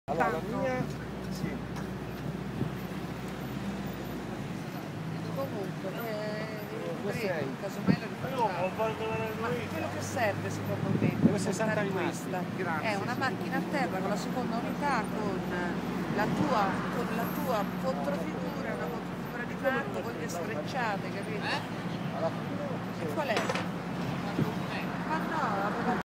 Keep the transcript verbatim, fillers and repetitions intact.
Allora, la mia, sì. Comunque, eh, sei. casomai la rifacciamo. Ma quello che serve secondo me per montare questa è una macchina a terra con la seconda unità, con la tua, con la tua controfigura, una controfigura di marco, con le sfrecciate, capito? E qual è? Ma no,